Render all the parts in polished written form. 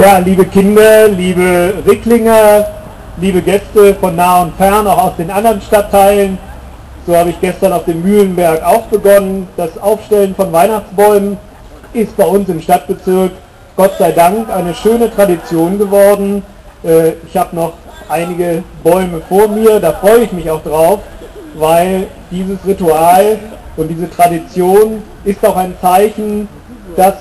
Ja, liebe Kinder, liebe Ricklinger, liebe Gäste von nah und fern, auch aus den anderen Stadtteilen. So habe ich gestern auf dem Mühlenberg auch begonnen. Das Aufstellen von Weihnachtsbäumen ist bei uns im Stadtbezirk Gott sei Dank eine schöne Tradition geworden. Ich habe noch einige Bäume vor mir, da freue ich mich auch drauf, weil dieses Ritual und diese Tradition ist auch ein Zeichen, dass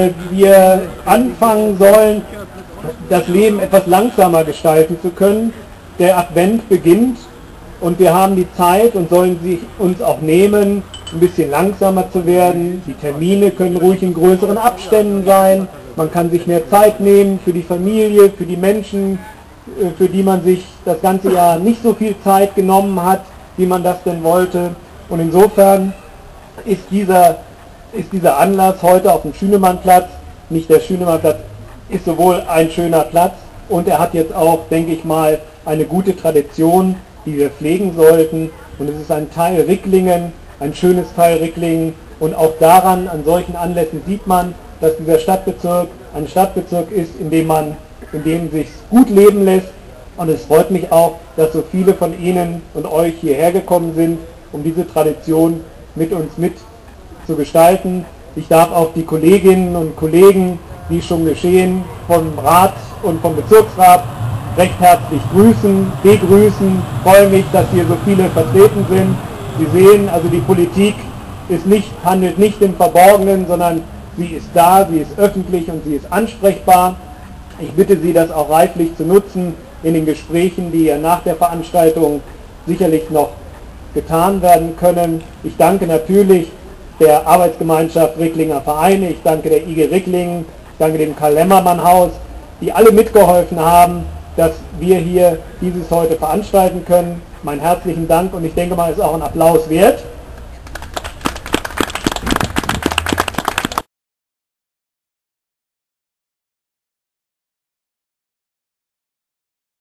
wir anfangen sollen, das Leben etwas langsamer gestalten zu können. Der Advent beginnt und wir haben die Zeit und sollen sich uns auch nehmen, ein bisschen langsamer zu werden. Die Termine können ruhig in größeren Abständen sein. Man kann sich mehr Zeit nehmen für die Familie, für die Menschen, für die man sich das ganze Jahr nicht so viel Zeit genommen hat, wie man das denn wollte. Und insofern ist dieser Anlass heute auf dem Schünemannplatz, nicht der Schünemannplatz, ist sowohl ein schöner Platz und er hat jetzt auch, denke ich mal, eine gute Tradition, die wir pflegen sollten. Und es ist ein Teil Ricklingen, ein schönes Teil Ricklingen. Und auch daran, an solchen Anlässen sieht man, dass dieser Stadtbezirk ein Stadtbezirk ist, in dem sich gut leben lässt. Und es freut mich auch, dass so viele von Ihnen und euch hierher gekommen sind, um diese Tradition mit uns zu gestalten. Ich darf auch die Kolleginnen und Kollegen, wie schon geschehen, vom Rat und vom Bezirksrat recht herzlich begrüßen. Freue mich, dass hier so viele vertreten sind. Sie sehen, also die Politik handelt nicht im Verborgenen, sondern sie ist da, sie ist öffentlich und sie ist ansprechbar. Ich bitte Sie, das auch reiflich zu nutzen in den Gesprächen, die ja nach der Veranstaltung sicherlich noch getan werden können. Ich danke natürlich der Arbeitsgemeinschaft Ricklinger Vereine, ich danke der IG Ricklingen, ich danke dem Karl-Lemmermann-Haus, die alle mitgeholfen haben, dass wir hier dieses heute veranstalten können. Meinen herzlichen Dank und ich denke mal, es ist auch ein Applaus wert.